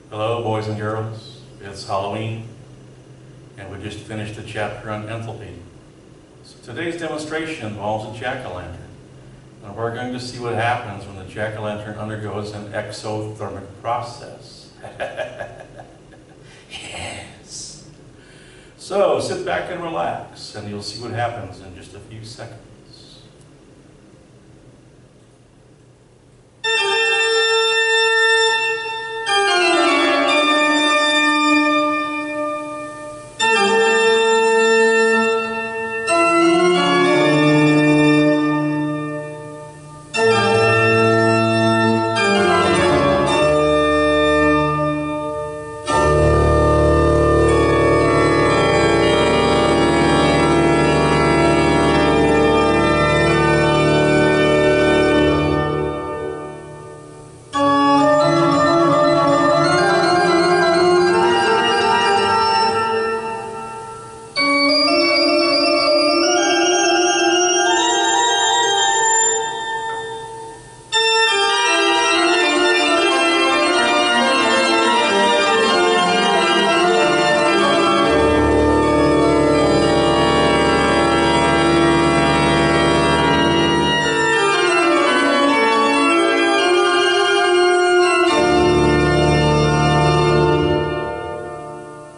Hello, boys and girls. It's Halloween, and we just finished a chapter on enthalpy. So today's demonstration involves a jack-o'-lantern, and we're going to see what happens when the jack-o'-lantern undergoes an exothermic process. Yes. So sit back and relax, and you'll see what happens in just a few seconds.